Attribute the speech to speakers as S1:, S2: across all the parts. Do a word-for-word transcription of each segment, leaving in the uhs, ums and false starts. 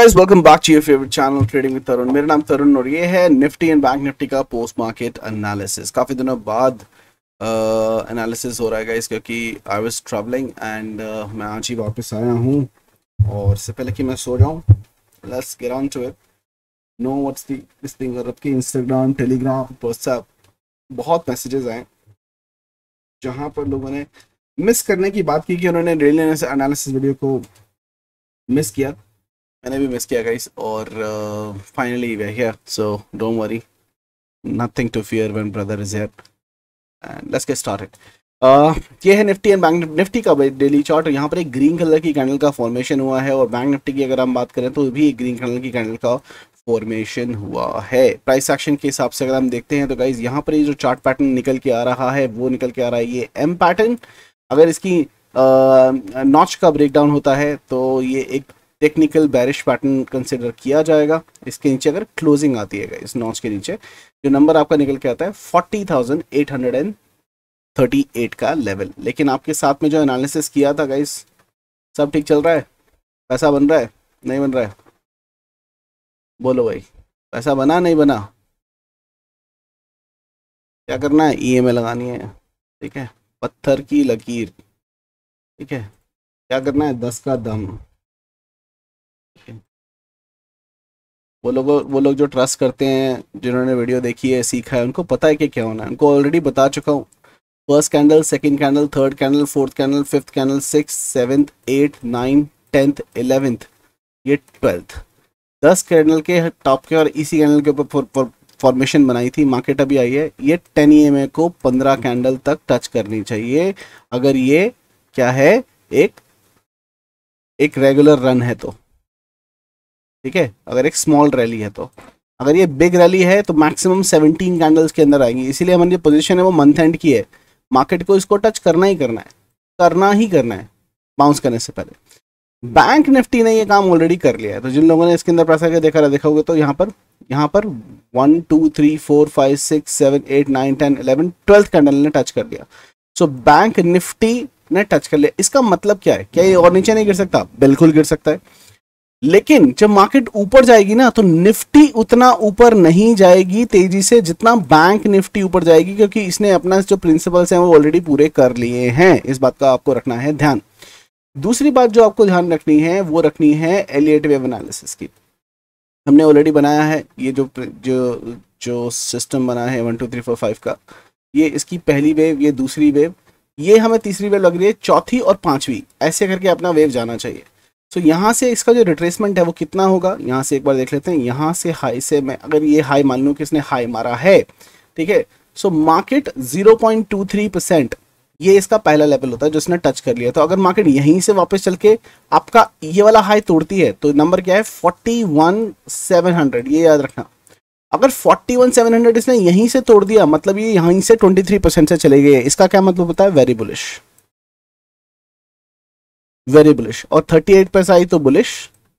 S1: Guys, welcome back to your favourite channel trading with Tarun. मेरा नाम तरुण और ये है निफ्टी एंड बैंक निफ्टी का पोस्ट मार्केट एनालिसिस। काफ़ी दिनों बाद एनालिसिस uh, हो रहा है गाइस, क्योंकि आई वाज ट्रैवलिंग एंड मैं आज ही वापस आया हूँ। और इससे पहले कि मैं सो जाऊँ, let's get on to it. No what's the this thing. और आपके इंस्टाग्राम, टेलीग्राम, व्हाट्सएप बहुत मैसेजेस आए जहाँ पर लोगों ने मिस करने की बात की कि उन्होंने डेली एनालिसिस वीडियो को मिस किया। मैंने भी मिस किया गाइस, और finally we are here, so don't worry, nothing to fear when brother is here and let's get started. ये है निफ्टी एंड बैंक निफ्टी का डेली चार्ट। यहाँ पर एक ग्रीन कलर की कैंडल का फॉर्मेशन हुआ है, और बैंक निफ्टी की अगर हम बात करें तो भी एक ग्रीन कलर की कैंडल का फॉर्मेशन हुआ है। प्राइस एक्शन के हिसाब से अगर हम देखते हैं तो गाइस यहाँ पर ये जो चार्ट पैटर्न निकल के आ रहा है वो निकल के आ रहा है ये एम पैटर्न। अगर इसकी नॉच का ब्रेकडाउन होता है तो ये एक टेक्निकल बैरिश पैटर्न कंसिडर किया जाएगा। इसके नीचे अगर क्लोजिंग आती है इस नॉच के नीचे, जो नंबर आपका निकल के आता है forty thousand eight hundred thirty eight का लेवल। लेकिन आपके साथ में जो एनालिसिस किया था गाइस, सब ठीक चल रहा है? पैसा बन रहा है नहीं बन रहा है? बोलो भाई, पैसा बना नहीं बना? क्या करना है? ईएमआई लगानी है, ठीक है, पत्थर की लकीर, ठीक है। क्या करना है? दस का दम। वो लोग वो लोग जो ट्रस्ट करते हैं, जिन्होंने वीडियो देखी है, सीखा है, उनको पता है कि क्या होना है। उनको ऑलरेडी बता चुका हूँ। First candle, second candle, third candle, fourth candle, fifth candle, six, seventh, eight, nine, tenth, eleventh, ये ट्वेल्थ, दस कैंडल के टॉप के और इसी कैंडल के ऊपर फॉर्मेशन बनाई थी। मार्केट अभी आई है, ये टेन ई एम ए को पंद्रह कैंडल तक टच करनी चाहिए, अगर ये क्या है, एक एक रेगुलर रन है तो, ठीक है। अगर एक स्मॉल रैली है तो, अगर ये बिग रैली है तो मैक्सिमम सेवनटीन कैंडल्स के अंदर आएंगी। इसीलिए हमारी जो पोजीशन है वो मंथ एंड की है। मार्केट को इसको टच करना ही करना है, करना ही करना है बाउंस करने से पहले। बैंक निफ्टी ने ये काम ऑलरेडी कर लिया है। तो जिन लोगों ने इसके अंदर पैसा के देखा देखा होगा तो यहाँ पर यहाँ पर one two three four five six seven eight nine ten eleven twelfth candle ने टच कर लिया। सो बैंक निफ्टी ने टच कर लिया। इसका मतलब क्या है? क्या ये और नीचे नहीं गिर सकता? बिल्कुल गिर सकता है, लेकिन जब मार्केट ऊपर जाएगी ना तो निफ्टी उतना ऊपर नहीं जाएगी तेजी से जितना बैंक निफ्टी ऊपर जाएगी, क्योंकि इसने अपना जो प्रिंसिपल्स हैं वो ऑलरेडी पूरे कर लिए हैं। इस बात का आपको रखना है ध्यान। दूसरी बात जो आपको ध्यान रखनी है वो रखनी है एलियट वेव एनालिसिस की। हमने ऑलरेडी बनाया है ये जो जो जो सिस्टम बना है one two three four five का। ये इसकी पहली वेव, ये दूसरी वेव, ये हमें तीसरी वेव लग रही है, चौथी और पांचवी, ऐसे करके अपना वेव जाना चाहिए। सो so, यहाँ से इसका जो रिट्रेसमेंट है वो कितना होगा, यहाँ से एक बार देख लेते हैं। यहाँ से हाई से मैं अगर ये हाई मान लूँ कि इसने हाई मारा है, ठीक है, so market zero point two three percent ये इसका पहला लेवल होता है जो इसने टच कर लिया। तो अगर मार्केट यहीं से वापस चल के आपका ये वाला हाई तोड़ती है तो नंबर क्या है? फोर्टी वन सेवन हंड्रेड, ये याद रखना। अगर फोर्टी वन सेवन हंड्रेड इसने यहीं से तोड़ दिया, मतलब ये यहीं से ट्वेंटी थ्री परसेंट से चले गए। इसका क्या मतलब होता है? Very bullish, very bullish. और थर्टी एट पे आई तो बुलिश,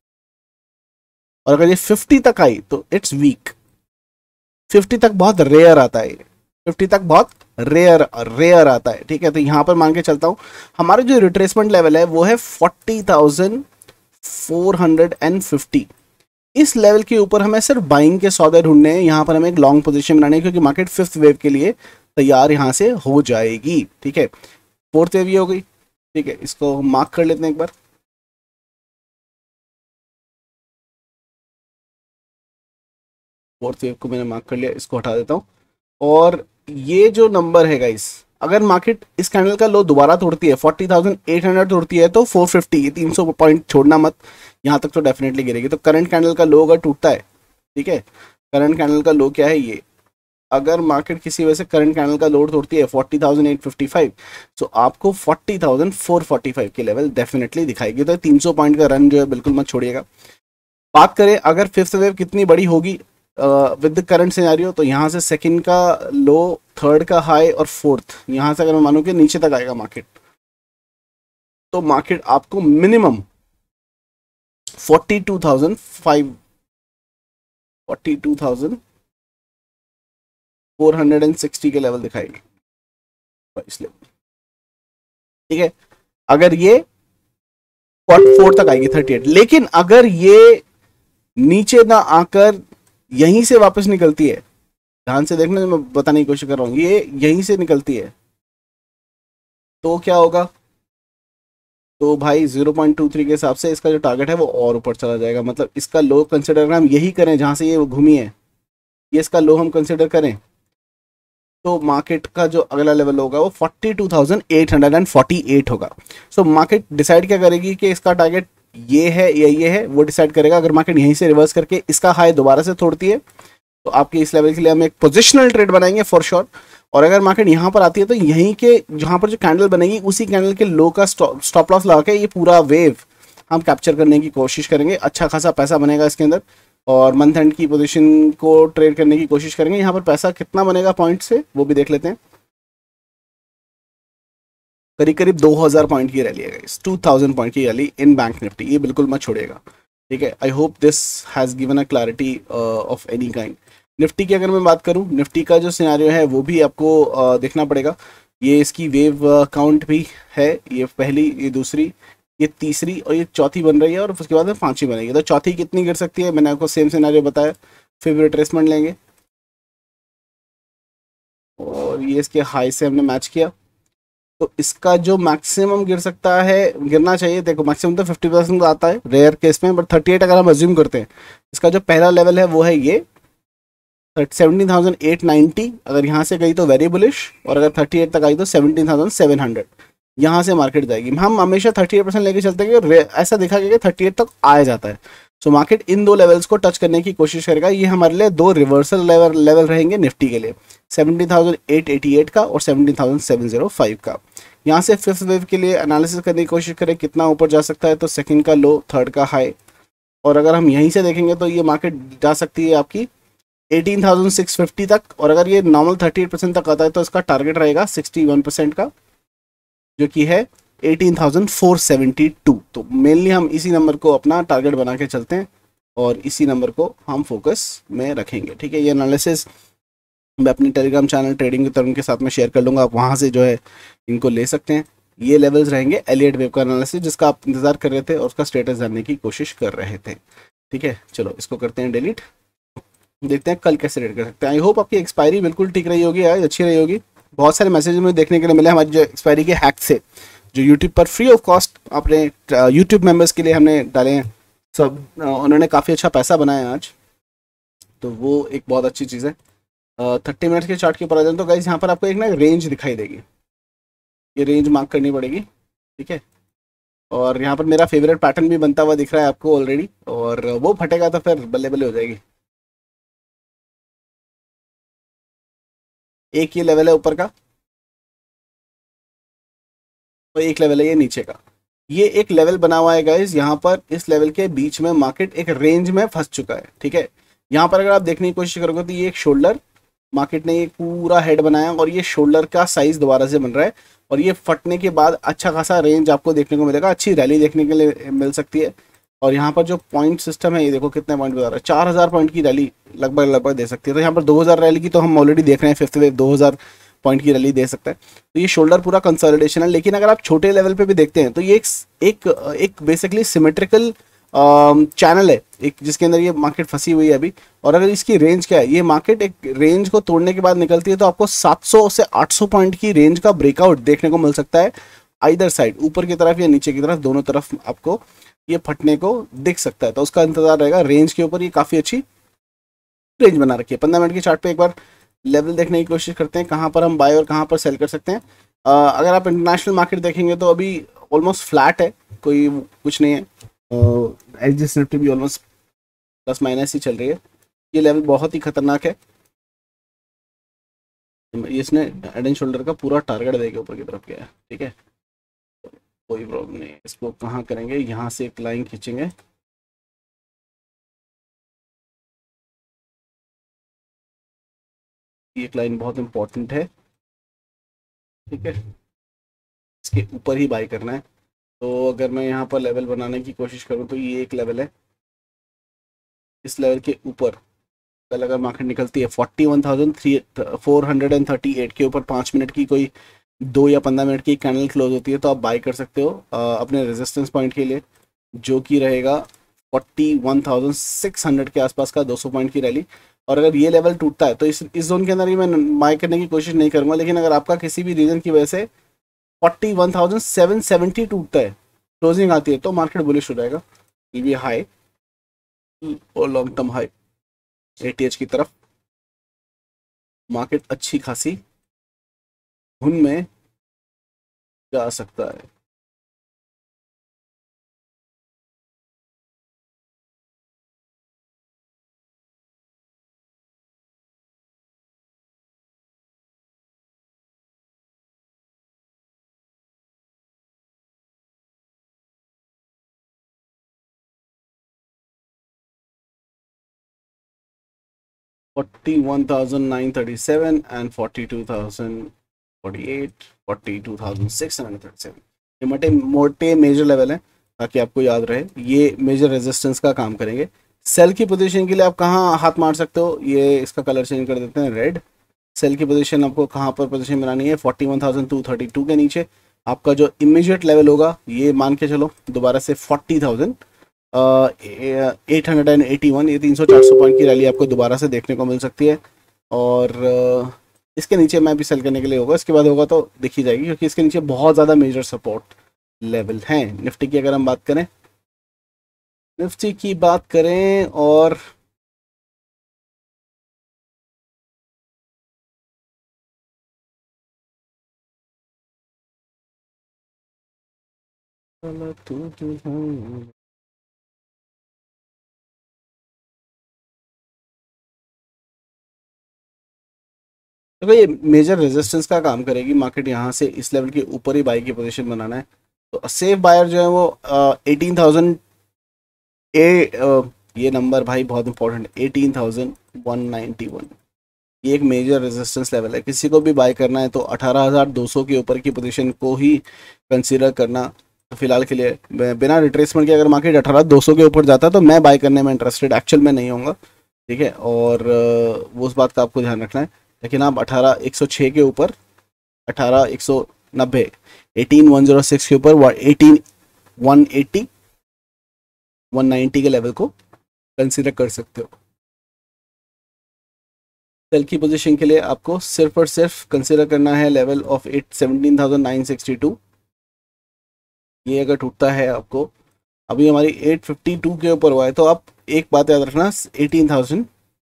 S1: और अगर ये फिफ्टी तक आई तो इट्स वीक। फिफ्टी तक बहुत रेयर आता है, फिफ्टी तक बहुत रेयर रेयर आता है, ठीक है। तो यहां पर मान के चलता हूं हमारा जो रिट्रेसमेंट लेवल है वो है forty thousand four hundred fifty. इस लेवल के ऊपर हमें सिर्फ बाइंग के सौदे ढूंढने हैं। यहां पर हमें एक लॉन्ग पोजीशन बनानी है, क्योंकि मार्केट फिफ्थ वेव के लिए तैयार यहां से हो जाएगी, ठीक है। फोर्थ वेव ये हो गई, ठीक है, इसको मार्क कर लेते हैं एक बार। फोर्थ वेव को मैंने मार्क कर लिया, इसको हटा देता हूं। और ये जो नंबर है गाइस, अगर मार्केट इस कैंडल का लो दोबारा तोड़ती है, फोर्टी थाउजेंड एट हंड्रेड तोड़ती है, तो फोर फिफ्टी, ये तीन सौ पॉइंट छोड़ना मत, यहां तक तो डेफिनेटली गिरेगी। तो करंट कैंडल का लो अगर टूटता है, ठीक है, करंट कैंडल का लो क्या है ये, अगर मार्केट किसी वजह से करंट कैंडल का लोड तोड़ती है forty thousand eight fifty five, तो आपको forty thousand four forty five के लेवल डेफिनेटली दिखाएगी। तो तीन सौ पॉइंट का रन जो है बिल्कुल मत छोड़िएगा। बात करें अगर फिफ्थ वेव कितनी बड़ी होगी विद द करंट सिनेरियो, तो यहाँ से सेकंड का लो, थर्ड का हाई और फोर्थ, यहाँ से अगर मैं मानूं कि नीचे तक आएगा मार्केट, तो मार्केट आपको minimum forty two thousand five forty two thousand four hundred and sixty के लेवल दिखाएगी, इसलिए ठीक है। अगर ये फोर्टी फोर तक आएगी थर्टी एट, लेकिन अगर ये नीचे ना आकर यहीं से वापस निकलती है, ध्यान से देखना, मैं बताने की कोशिश कर रहा हूँ, ये यहीं से निकलती है, तो क्या होगा, तो भाई ज़ीरो पॉइंट टू थ्री के हिसाब से इसका जो टारगेट है वो और ऊपर चला जाएगा। मतलब इसका लो कंसिडर अगर हम यही करें जहाँ से ये घूमी है, ये इसका लो हम कंसिडर करें, तो मार्केट का जो अगला लेवल होगा वो forty two thousand eight hundred forty eight होगा। सो मार्केट डिसाइड क्या करेगी कि इसका टारगेट ये है या ये है, वो डिसाइड करेगा। अगर मार्केट यहीं से रिवर्स करके इसका हाई दोबारा से तोड़ती है तो आपके इस लेवल के लिए हम एक पोजिशनल ट्रेड बनाएंगे फॉर श्योर। और अगर मार्केट यहाँ पर आती है तो यहीं के जहाँ पर जो कैंडल बनेगी उसी कैंडल के लो का स्टॉप लॉस लगा के ये पूरा वेव हम कैप्चर करने की कोशिश करेंगे। अच्छा खासा पैसा बनेगा इसके अंदर, और मंथ एंड की पोजीशन को ट्रेड करने की कोशिश करेंगे। यहाँ पर पैसा कितना बनेगा पॉइंट से वो भी देख लेते हैं। करीब करीब दो हज़ार पॉइंट की रैली है गाइस, टू थाउजेंड पॉइंट की रैली इन बैंक निफ्टी, ये बिल्कुल मत छोड़िएगा, ठीक है। I hope this has given a clarity of any kind. Nifty की अगर मैं बात करूं, निफ्टी का जो सिनेरियो है वो भी आपको uh, देखना पड़ेगा। ये इसकी वेव काउंट uh, भी है, ये पहली, ये दूसरी, ये तीसरी और ये चौथी बन रही है, और उसके बाद में पांचवी बनेगी। तो चौथी कितनी गिर सकती है, मैंने आपको सेम सिनेरियो बताया। फिर रिट्रेसमेंट लेंगे और ये इसके हाई से हमने मैच किया, तो इसका जो मैक्सिमम गिर सकता है, गिरना चाहिए, देखो मैक्सिमम तो फिफ्टी परसेंट आता है रेयर केस में, बट थर्टी एट अगर हम अज्यूम करते हैं, इसका जो पहला लेवल है वो है ये सेवनटीन थाउजेंड एट नाइन्टी। अगर यहाँ से गई तो वेरी बुलिश, और अगर थर्टी एट तक आई तो सेवनटीन थाउजेंड सेवन हंड्रेड, यहाँ से मार्केट जाएगी। हम हमेशा थर्टी एट परसेंट लेके चलते हैं कि ऐसा देखा गया कि थर्टी एट तक आया जाता है। सो so, मार्केट इन दो लेवल्स को टच करने की कोशिश करेगा। ये हमारे लिए दो रिवर्सल लेवल लेवल रहेंगे निफ्टी के लिए, seventeen thousand eight eighty eight का और seventeen thousand seven hundred five का। यहाँ से फिफ्थ वेव के लिए एनालिसिस करने की कोशिश करें कितना ऊपर जा सकता है, तो सेकंड का लो, थर्ड का हाई, और अगर हम यहीं से देखेंगे तो ये मार्केट जा सकती है आपकी एटीन थाउजेंड सिक्स फिफ्टी तक। और अगर ये नॉर्मल थर्टी एट परसेंट तक आता है तो इसका टारगेट रहेगा सिक्सटी वन परसेंट का, जो कि है eighteen thousand four seventy two. तो मेनली हम इसी नंबर को अपना टारगेट बना के चलते हैं और इसी नंबर को हम फोकस में रखेंगे, ठीक है। ये एनालिसिस मैं अपनी Telegram channel trading with Tarun के साथ में शेयर कर लूँगा, आप वहाँ से जो है इनको ले सकते हैं। ये लेवल्स रहेंगे एलियट वेव का एनालिसिस, जिसका आप इंतजार कर रहे थे और उसका स्टेटस जानने की कोशिश कर रहे थे, ठीक है। चलो इसको करते हैं डिलीट, देखते हैं कल कैसे रेड कर सकते हैं। आई होप आपकी एक्सपायरी बिल्कुल ठीक रही होगी, आज अच्छी रही होगी। बहुत सारे मैसेज में देखने के लिए मिले हमारी जो एक्सपायरी के हैक से, जो यूट्यूब पर फ्री ऑफ कॉस्ट अपने यूट्यूब मेंबर्स के लिए हमने डाले हैं सब, उन्होंने काफ़ी अच्छा पैसा बनाया आज, तो वो एक बहुत अच्छी चीज़ है। थर्टी मिनट्स के चार्ट के ऊपर आ जाए तो गाइस यहाँ पर आपको एक ना रेंज दिखाई देगी, ये रेंज मार्क करनी पड़ेगी, ठीक है। और यहाँ पर मेरा फेवरेट पैटर्न भी बनता हुआ दिख रहा है आपको ऑलरेडी, और वो फटेगा तो फिर बल्ले बल्ले हो जाएगी। एक ये लेवल है ऊपर का और एक लेवल है ये नीचे का, ये एक लेवल बना हुआ है गाइस। यहाँ पर इस लेवल के बीच में मार्केट एक रेंज में फंस चुका है, ठीक है। यहाँ पर अगर आप देखने की कोशिश करोगे तो ये एक शोल्डर, मार्केट ने एक पूरा हेड बनाया और ये शोल्डर का साइज दोबारा से बन रहा है, और ये फटने के बाद अच्छा खासा रेंज आपको देखने को मिलेगा, अच्छी रैली देखने के लिए मिल सकती है। और यहाँ पर जो पॉइंट सिस्टम है, ये देखो कितने पॉइंट बता रहा है, चार हज़ार पॉइंट की रैली लगभग लगभग दे सकती है। तो यहाँ पर दो हज़ार रैली की तो हम ऑलरेडी देख रहे हैं, फिफ्थ वेव दो हज़ार पॉइंट की रैली दे सकता है। तो ये शोल्डर पूरा कंसोलिडेशन है। लेकिन अगर आप छोटे लेवल पे भी देखते हैं तो ये एक एक, एक बेसिकली सिमेट्रिकल चैनल है एक, जिसके अंदर ये मार्केट फंसी हुई है अभी। और अगर इसकी रेंज क्या है, ये मार्केट एक रेंज को तोड़ने के बाद निकलती है तो आपको सात सौ से आठ सौ पॉइंट की रेंज का ब्रेकआउट देखने को मिल सकता है, आइदर साइड, ऊपर की तरफ या नीचे की तरफ, दोनों तरफ आपको ये फटने को दिख सकता है। तो उसका इंतजार रहेगा। रेंज के ऊपर ये काफ़ी अच्छी रेंज बना रखी है। पंद्रह मिनट के चार्ट पे एक बार लेवल देखने की कोशिश करते हैं, कहाँ पर हम बाय और कहाँ पर सेल कर सकते हैं। आ, अगर आप इंटरनेशनल मार्केट देखेंगे तो अभी ऑलमोस्ट फ्लैट है, कोई कुछ नहीं है। एच निफ्टी भी ऑलमोस्ट प्लस माइनस ही चल रही है। ये लेवल बहुत ही खतरनाक है, इसने हेड एंड शोल्डर का पूरा टारगेट देके ऊपर की तरफ गया है, ठीक है। कोई प्रॉब्लम नहीं है। इसको कहाँ करेंगे, यहाँ से एक लाइन खींचेंगे, ये एक लाइन बहुत इंपॉर्टेंट है, ठीक है। इसके ऊपर ही बाई करना है। तो अगर मैं यहाँ पर लेवल बनाने की कोशिश करूँ तो ये एक लेवल है, इस लेवल के ऊपर कल अगर मार्केट निकलती है forty one thousand three four hundred and thirty eight के ऊपर पाँच मिनट की कोई दो या पंद्रह मिनट की कैंडल क्लोज होती है तो आप बाई कर सकते हो आ, अपने रेजिस्टेंस पॉइंट के लिए, जो कि रहेगा forty one thousand six hundred के आसपास का दो सौ पॉइंट की रैली। और अगर ये लेवल टूटता है तो इस इस जोन के अंदर ही मैं बाय करने की कोशिश नहीं करूंगा, लेकिन अगर आपका किसी भी रीजन की वजह से forty one thousand seven seventy टूटता है, क्लोजिंग आती है, तो मार्केट बुलिश हो जाएगा। ये भी हाई और लॉन्ग टर्म हाई एटीएच की तरफ मार्केट अच्छी खासी धुन में जा सकता है। Forty one thousand nine thirty seven and forty two thousand forty eight, forty two thousand six hundred thirty seven, ये मोटे मोटे मेजर लेवल हैं, ताकि आपको याद रहे ये मेजर रेजिस्टेंस का काम करेंगे। सेल की पोजीशन के लिए आप कहाँ हाथ मार सकते हो, ये इसका कलर चेंज कर देते हैं रेड। सेल की पोजीशन आपको कहाँ पर पोजीशन बनानी है, forty one thousand two thirty two के नीचे आपका जो इमीडिएट लेवल होगा, ये मान के चलो दोबारा से forty thousand eight hundred and eighty one, ये तीन सौ चार सौ पॉइंट की रैली आपको दोबारा से देखने को मिल सकती है। और uh, इसके नीचे मैं भी सेल करने के लिए होगा, इसके बाद होगा तो देखी जाएगी, क्योंकि इसके नीचे बहुत ज़्यादा मेजर सपोर्ट लेवल हैं। निफ्टी की अगर हम बात करें, निफ्टी की बात करें और देखो ये मेजर रेजिस्टेंस का काम करेगी मार्केट, यहाँ से इस लेवल के ऊपर ही बाई की पोजीशन बनाना है। तो सेफ बायर जो है वो एटीन थाउजेंड ए ये नंबर भाई बहुत important, eighteen thousand one ninety one, ये एक मेजर रेजिस्टेंस लेवल है। किसी को भी बाय करना है तो अठारह हज़ार दो सौ के ऊपर की पोजीशन को ही कंसीडर करना। तो फिलहाल के लिए बिना रिट्रेसमेंट के अगर मार्केट अठारह दो सौ के ऊपर जाता है तो मैं बाय करने में इंटरेस्टेड एक्चुअल में नहीं होऊंगा, ठीक है, और वो उस बात का आपको ध्यान रखना है। लेकिन आप अठारह एक सौ छः के ऊपर, अठारह एक सौ नब्बे, एटीन वन जीरो सिक्स के ऊपर, eighteen one eighty, one ninety के लेवल को कंसीडर कर सकते हो। सेल की पोजीशन के लिए आपको सिर्फ और सिर्फ कंसीडर करना है level of eight seventeen thousand nine sixty two. ये अगर टूटता है आपको, अभी हमारी एट फिफ्टी टू के ऊपर हुआ है, तो आप एक बात याद रखना, eighteen thousand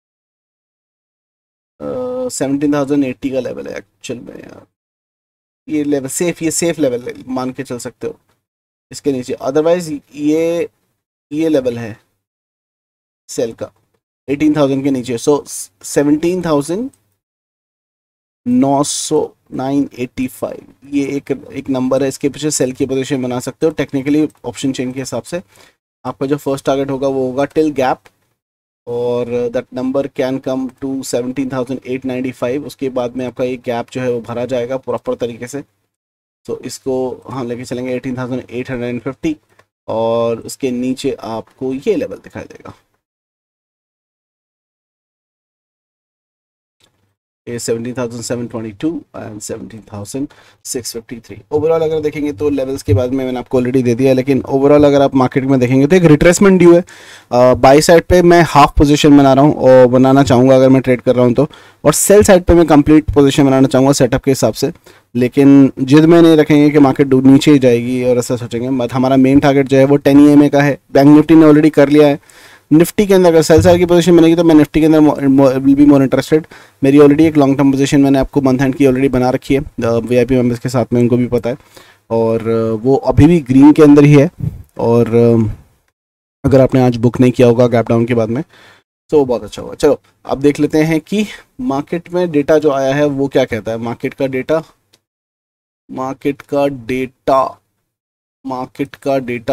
S1: seventeen thousand eighty का लेवल है एक्चुअल में यार, ये लेवल सेफ, ये सेफ लेवल मान के चल सकते हो इसके नीचे। अदरवाइज ये ये लेवल है सेल का एटीन थाउजेंड के नीचे, सो सेवनटीन थाउजेंड नौ सौ नाइन एटी फाइव, ये एक एक नंबर है, इसके पीछे सेल की पोजीशन बना सकते हो। टेक्निकली ऑप्शन चेन के हिसाब से आपका जो फर्स्ट टारगेट होगा वो होगा टिल गैप, और that number can come to seventeen thousand eight ninety five. उसके बाद में आपका ये गैप जो है वो भरा जाएगा प्रॉपर तरीके से। तो इसको हम लेके चलेंगे eighteen thousand eight hundred fifty, और उसके नीचे आपको ये लेवल दिखाई देगा, seventeen thousand seven twenty two and seventeen thousand six fifty three. Overall अगर देखेंगे तो लेवल्स के बाद में मैंने आपको ऑलरेडी दे दिया है, लेकिन ओवरऑल अगर आप मार्केट में देखेंगे तो एक रिट्रेसमेंट ड्यू है। बाई साइड पे मैं हाफ पोजीशन बना रहा हूँ और बनाना चाहूँगा अगर मैं ट्रेड कर रहा हूँ तो, और सेल साइड पे मैं कंप्लीट पोजीशन बनाना चाहूँगा सेटअप के हिसाब से। लेकिन जिद में नहीं रखेंगे कि मार्केट नीचे ही जाएगी और ऐसा सोचेंगे, बट हमारा मेन टारगेट जो है वो टेन ई एम ए का है। बैंक निफ्टी ने ऑलरेडी कर लिया है। निफ्टी के अंदर अगर सेल साइड की पोजीशन बनेगी तो मैं निफ्टी के अंदर विल बी मोर इंटरेस्टेड। मेरी ऑलरेडी एक लॉन्ग टर्म पोजीशन मैंने आपको मंथ एंड की ऑलरेडी बना रखी है वीआईपी मेंबर्स के साथ में, उनको भी पता है, और वो अभी भी ग्रीन के अंदर ही है। और अगर आपने आज बुक नहीं किया होगा गैप डाउन के बाद में तो वो बहुत अच्छा होगा। चलो अब देख लेते हैं कि मार्केट में डेटा जो आया है वो क्या कहता है। मार्केट का डेटा मार्केट का डेटा मार्केट का डेटा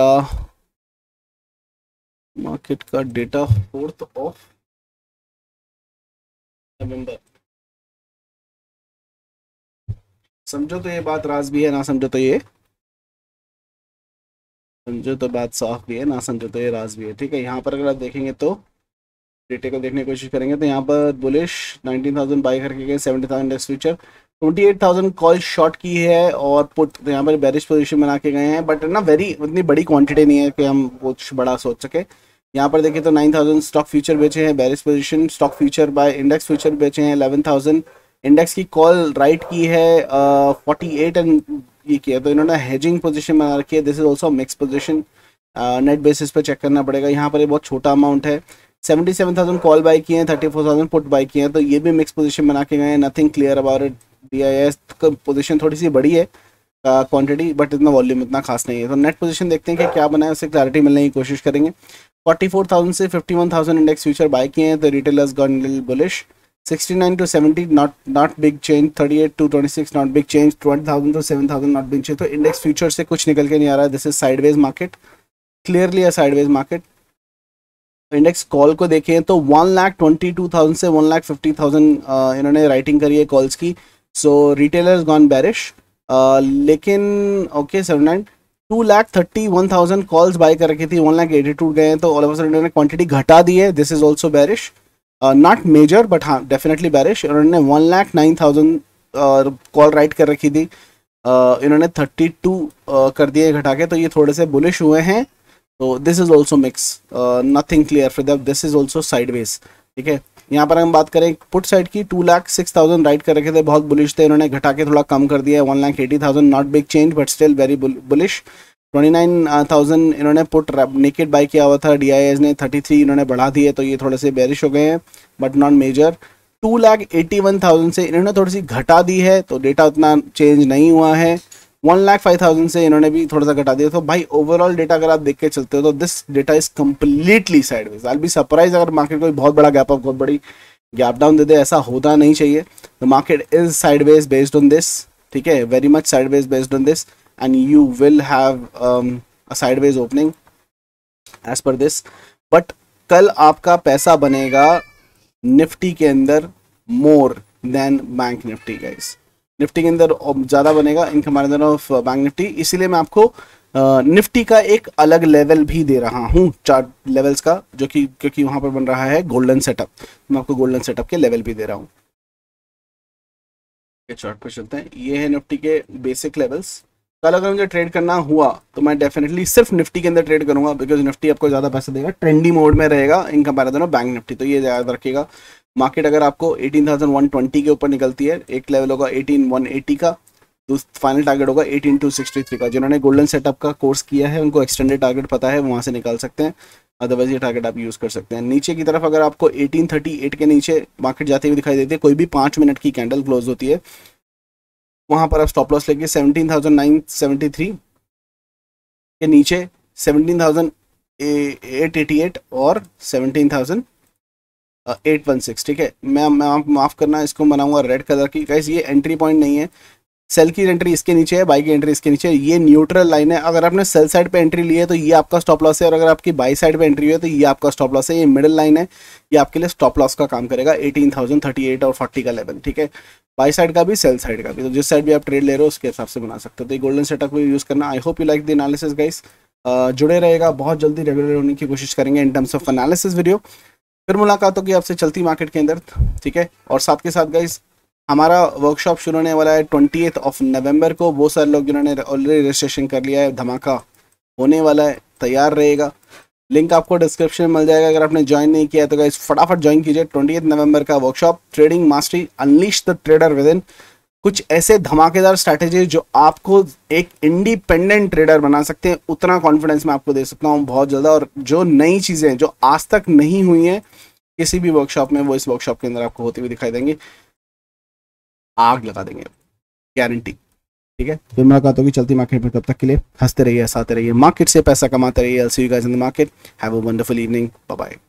S1: मार्केट का डेटा फोर्थ ऑफ नवंबर। समझो तो ये बात राज भी है, ना समझो तो ये समझो तो बात साफ भी है, ना समझो तो ये राज भी है, ठीक है। यहाँ पर अगर आप देखेंगे तो डेटे को देखने की कोशिश करेंगे तो यहाँ पर बुलिश नाइनटीन थाउजेंड बाई करके गए, seventy thousand ex future, twenty eight thousand call short की है, और पुट तो यहाँ पर बेरिश पोजीशन बना के गए हैं, बट ना वेरी उतनी बड़ी क्वांटिटी नहीं है कि हम कुछ बड़ा सोच सके। यहाँ पर देखिए तो नाइन थाउजेंड स्टॉक फ्यूचर बेचे हैं, bearish position, stock future buy index future बेचे हैं इलेवन थाउजेंड, इंडेक्स की कॉल राइट की है फोर्टी एट एंड ये किया, तो इन्होंने हेजिंग पोजीशन बना रखी है। This is also mix position, net basis पे चेक करना पड़ेगा। यहाँ पर ये बहुत छोटा अमाउंट है, seventy seven thousand call buy किए हैं, thirty four thousand put buy किए हैं, तो ये भी मिक्स पोजीशन बना के गए हैं। Nothing clear about it. D I S का पोजीशन थोड़ी सी बड़ी है क्वांटिटी, बट इतना वॉल्यूम इतना खास नहीं है। तो नेट पोजीशन देखते हैं कि क्या बना है, उससे क्लैरिटी मिलने की कोशिश करेंगे। फोर्टी फोर थाउजेंड से fifty one thousand index future buy किए हैं, तो retailers gone little bullish. Sixty nine to seventy not not big change, thirty eight to twenty six not big change, twenty thousand to seven thousand not big change. तो index future से कुछ निकल के नहीं आ रहा है। This is sideways market, clearly a sideways market. Index call को देखें तो one lakh twenty two thousand से वन लाख फिफ्टी थाउजेंड इन्होंने राइटिंग करी है कॉल्स की। सो रिटेलर्स गॉन बैरिश, लेकिन okay seven nine two lakh thirty one thousand calls buy कर रखी थी, वन लाख एटी टू गए हैं, तो ऑल ऑफ अ सडन इन्होंने क्वांटिटी घटा दी है। This is also bearish, not major but हाँ डेफिनेटली बैरिश। उन्होंने one lakh nine thousand call write कर रखी थी, uh, इन्होंने थर्टी टू uh, कर दिए घटा के, तो ये थोड़े से बुलिश हुए हैं। तो this is also mix, nothing clear for that, this is also sideways. ठीक है, यहाँ पर हम बात करें पुट साइड की, two lakh six thousand write कर रखे थे, बहुत बुलिश थे, इन्होंने घटा के थोड़ा कम कर दिया है, one lakh eighty thousand, not big change but still very bullish. Twenty nine thousand इन्होंने पुट नेकेड बाई किया हुआ था, डी आई एस ने थर्टी थ्री इन्होंने बढ़ा दिए, तो ये थोड़े से बेरिश हो गए हैं but not major. Two lakh eighty one thousand से इन्होंने थोड़ी सी घटा दी है, तो डेटा उतना चेंज नहीं हुआ है। वन लाख फाइव थाउजेंड से इन्होंने भी थोड़ा सा घटा दिया। तो भाई ओवरऑल डेटा अगर आप देख के चलते हो तो this data is completely sideways. I will be surprise अगर मार्केट कोई बहुत बड़ा गैप अप, बहुत बड़ी गैप डाउन दे दे, ऐसा होता नहीं चाहिए। The market is sideways based on this, ठीक है, very much sideways based on this, and you will have a sideways opening as पर दिस। बट कल आपका पैसा बनेगा निफ्टी के अंदर more than bank Nifty guys. Nifty के अंदर ज़्यादा बनेगा in comparison of bank Nifty, इसीलिए मैं आपको निफ्टी का एक अलग लेवल भी दे रहा हूँ, चार्ट लेवल्स का, जो कि क्योंकि वहाँ पर बन रहा है गोल्डन सेटअप, मैं आपको गोल्डन सेटअप के लेवल भी दे रहा हूँ। चार्ट पे चलते हैं, ये है निफ्टी के बेसिक लेवल्स। कल अगर मुझे ट्रेड करना हुआ तो मैं डेफिनेटली सिर्फ निफ्टी के अंदर ट्रेड करूंगा, बिकॉज निफ्टी आपको ज़्यादा पैसा देगा, ट्रेंडी मोड में रहेगा in comparison of bank Nifty, तो ये याद रखिएगा। मार्केट अगर आपको एटीन थाउजेंड वन ट्वेंटी के ऊपर निकलती है, एक लेवल होगा एटीन वन एटी का, तो फाइनल टारगेट होगा एटीन टू सिक्सटी थ्री का। जिन्होंने गोल्डन सेटअप का कोर्स किया है उनको एक्सटेंडेड टारगेट पता है, वहाँ से निकाल सकते हैं, अदरवाइज ये टारगेट आप यूज़ कर सकते हैं। नीचे की तरफ अगर आपको एटीन थर्टी एट के नीचे मार्केट जाते हुए दिखाई देती है, कोई भी पाँच मिनट की कैंडल क्लोज होती है, वहाँ पर आप स्टॉप लॉस लेके seventeen thousand nine seventy three के नीचे seventeen thousand eight eighty eight और seventeen thousand eight one six, ठीक है। मैं माफ़ करना, इसको बनाऊंगा रेड कलर की गाइस, ये एंट्री पॉइंट नहीं है, सेल की एंट्री इसके नीचे है, बाई की एंट्री इसके नीचे है, ये न्यूट्रल लाइन है। अगर आपने सेल साइड पे एंट्री ली है तो ये आपका स्टॉप लॉस है, और अगर आपकी बाई साइड पे एंट्री हुई है तो ये आपका स्टॉप लॉस है। ये मिडिल लाइन है, ये आपके लिए स्टॉप लॉस का काम करेगा, एटीन थाउजेंड थर्टी एट और फोर्टी का लेवल, ठीक है। बाई साइड का भी, सेल साइड का भी, तो जिस साइड भी आप ट्रेड ले रहे हो उसके हिसाब से बना सकते हो। तो ये गोल्डन सेटअप को यूज़ करना। I hope you like the analysis guys, जुड़े रहेगा, बहुत जल्दी रेगुलर होने की कोशिश करेंगे in terms of analysis video. फिर मुलाकात होगी आपसे चलती मार्केट के अंदर, ठीक है। और साथ के साथ गाइस हमारा वर्कशॉप शुरू होने वाला है ट्वेंटिएथ ऑफ नवंबर को। वो सारे लोग जिन्होंने ऑलरेडी रजिस्ट्रेशन कर लिया है, धमाका होने वाला है, तैयार रहेगा। लिंक आपको डिस्क्रिप्शन में मिल जाएगा। अगर आपने ज्वाइन नहीं किया है तो गाइस फटाफट ज्वाइन कीजिए। ट्वेंटिएथ नवंबर का workshop, trading mastery, unleash the trader within. कुछ ऐसे धमाकेदार स्ट्रैटेजी जो आपको एक इंडिपेंडेंट ट्रेडर बना सकते हैं, उतना कॉन्फिडेंस मैं आपको दे सकता हूँ बहुत ज़्यादा। और जो नई चीज़ें जो आज तक नहीं हुई हैं किसी भी वर्कशॉप में, वो इस वर्कशॉप के अंदर आपको होती हुई दिखाई देंगी। आग लगा देंगे, गारंटी, ठीक है। फिर मुलाकात होगी चलती मार्केट में, तब तक के लिए हंसते रहिए, हंसाते रहिए, मार्केट से पैसा कमाते रहिए। I will see you guys in the market. Have a wonderful evening, bye bye.